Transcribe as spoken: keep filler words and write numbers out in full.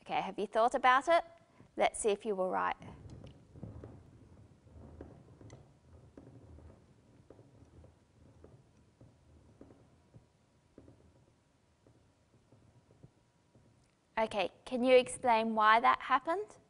Okay, have you thought about it? Let's see if you were right. Okay, can you explain why that happened?